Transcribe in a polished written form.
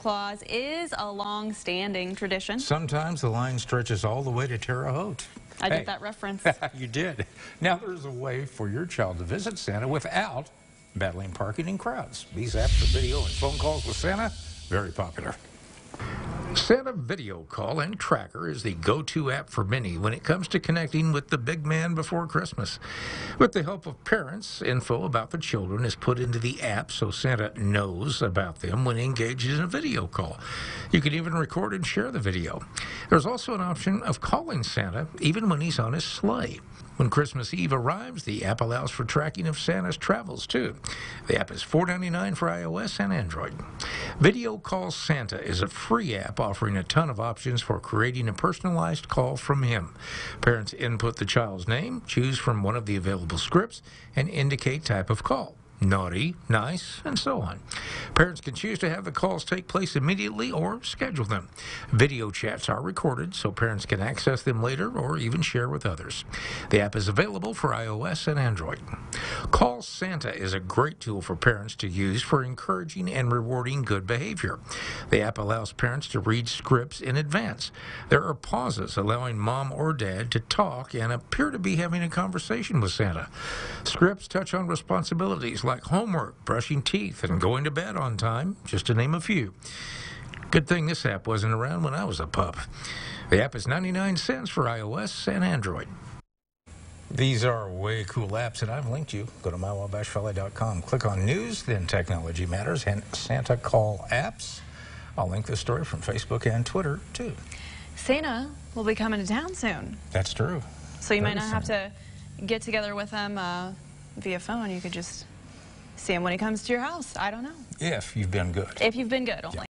Claus is a long-standing tradition. Sometimes the line stretches all the way to Terre Haute. I did that reference. You did. Now there's a way for your child to visit Santa without battling parking and crowds. These apps for video and phone calls with Santa, very popular. Santa Video Call and Tracker is the go-to app for many when it comes to connecting with the big man before Christmas. With the help of parents, info about the children is put into the app so Santa knows about them when he engages in a video call. You can even record and share the video. There's also an option of calling Santa even when he's on his sleigh. When Christmas Eve arrives, the app allows for tracking of Santa's travels, too. The app is $4.99 for iOS and Android. Video Call Santa is a free app offering a ton of options for creating a personalized call from him. Parents input the child's name, choose from one of the available scripts, and indicate type of call. Naughty, nice, and so on. Parents can choose to have the calls take place immediately or schedule them. Video chats are recorded so parents can access them later or even share with others. The app is available for iOS and Android. Call Santa is a great tool for parents to use for encouraging and rewarding good behavior. The app allows parents to read scripts in advance. There are pauses allowing mom or dad to talk and appear to be having a conversation with Santa. Scripts touch on responsibilities like homework, brushing teeth, and going to bed on time, just to name a few. Good thing this app wasn't around when I was a pup. The app is 99 cents for iOS and Android. These are way cool apps that I've linked you. Go to mywabashvalley.com. Click on News, then Technology Matters, and Santa Call Apps. I'll link this story from Facebook and Twitter, too. Santa will be coming to town soon. That's true. So you might not have to get together with him via phone. You could just see him when he comes to your house. I don't know. If you've been good. If you've been good only.